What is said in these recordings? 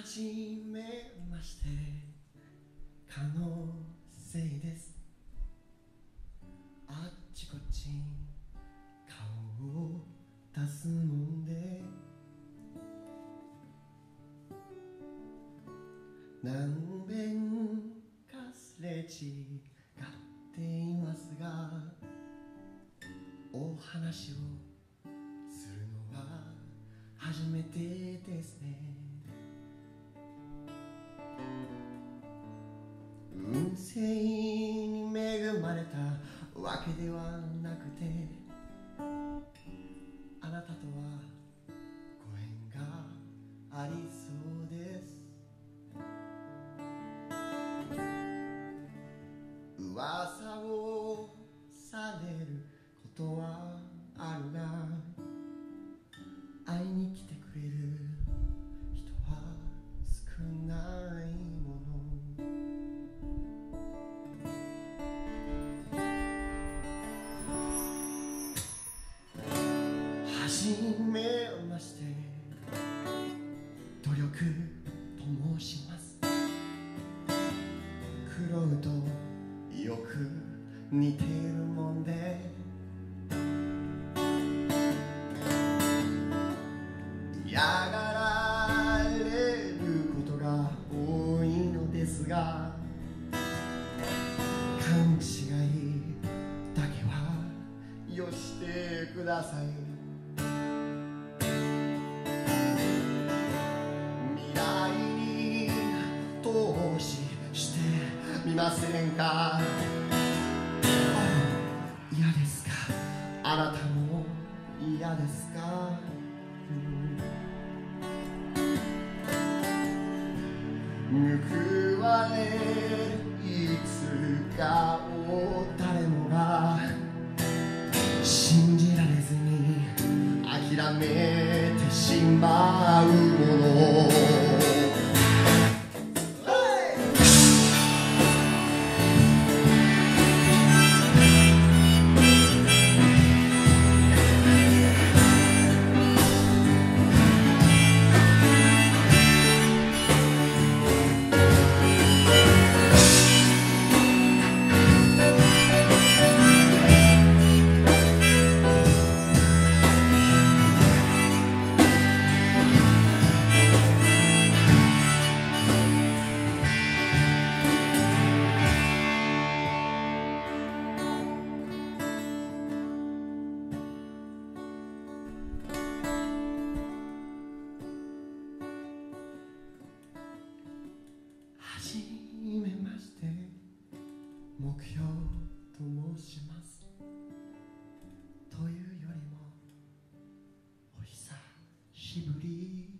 じめまして可能性です。あっちこっち顔を出すもんで何遍かすれ違っていますが、お話をするのは初めてですね。運勢に恵まれたわけではなくて、あなたとはご縁がありそうです。噂をされることはあるが、会いに来てくれる人は少ないもの。はじめまして、努力と申します。苦労とよく似てるもんで、嫌がられることが多いのですが、勘違いだけはよしてください。未来に投資してみませんか。嫌ですか、あなたも嫌ですか。報われるいつかを誰もが信じられずに諦めてしまうもの。はじめまして、目標と申します。というよりもお久しぶり。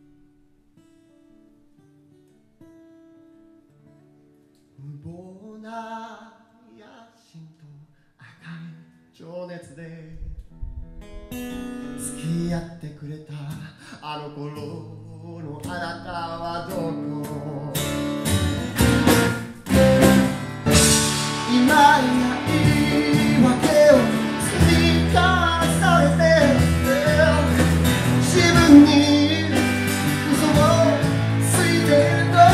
無謀な野心と赤い情熱で付き合ってくれたあの頃のあなたはどこ。今や言い訳を積み重ねて自分に嘘をついてるの。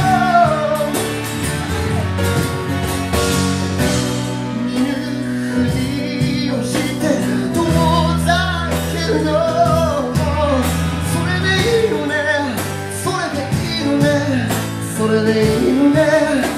見ぬふりをして遠ざけるの。それでいいのね、それでいいのね、それでいいのね。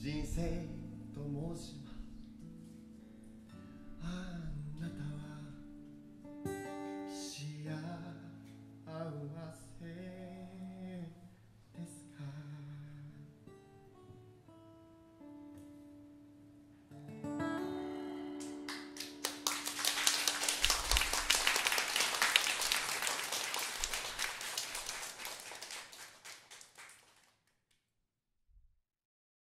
人生と申します。ああ